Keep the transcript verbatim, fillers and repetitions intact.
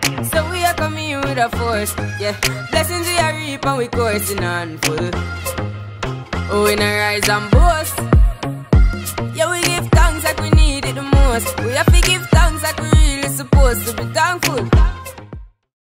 So we are coming with a force, yeah. Blessings we are reap and we coursing on full. Oh, we not rise and boast.